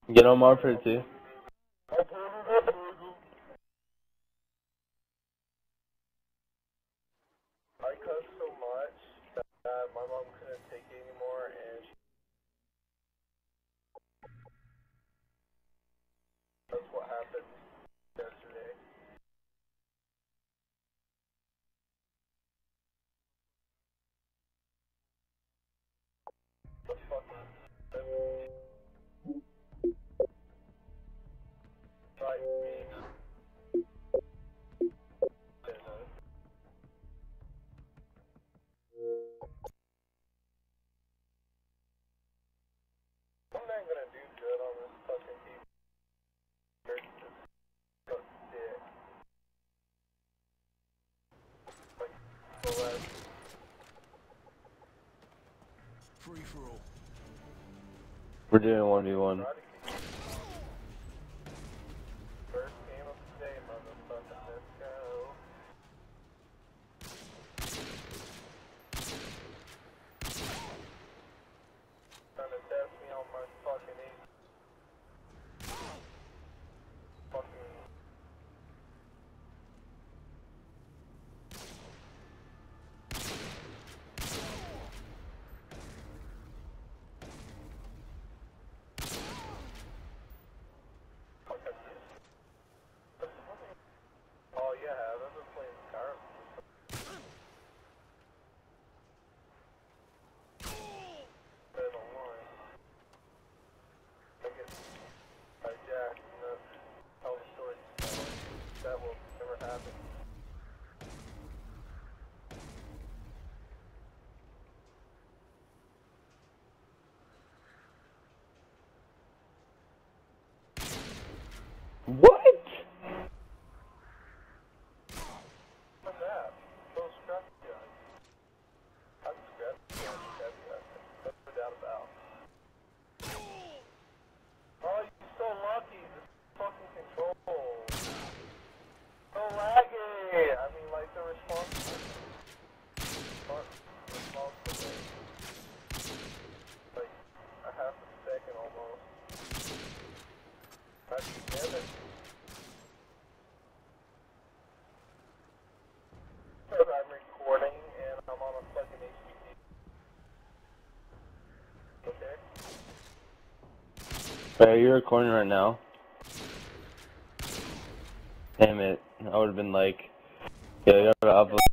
Get on Marford too. I cussed so much that my mom couldn't take it anymore, and that's what happened yesterday. The fucking tried me. I'm not gonna do good on this fucking team. Just dick. Like, the last. Free for all. We're doing 1v1. First game of the day, motherfucker. Let's go. Trying to test me on my fucking ace. Fucking. Oh yeah, I've been playing Skyrim. Been online. I get hijacked and tell the story. That will never happen. What? What's that? Those scrappy guys. I'm scrappy guys. That's no doubt about. Oh, you're so lucky. This fucking control. So laggy. I mean, like the response. Like a half a second almost. God damn it. I'm recording and I'm on a fucking HTTP. Okay? Are you recording right now? Damn it. I would have been like, yeah, you gotta upload.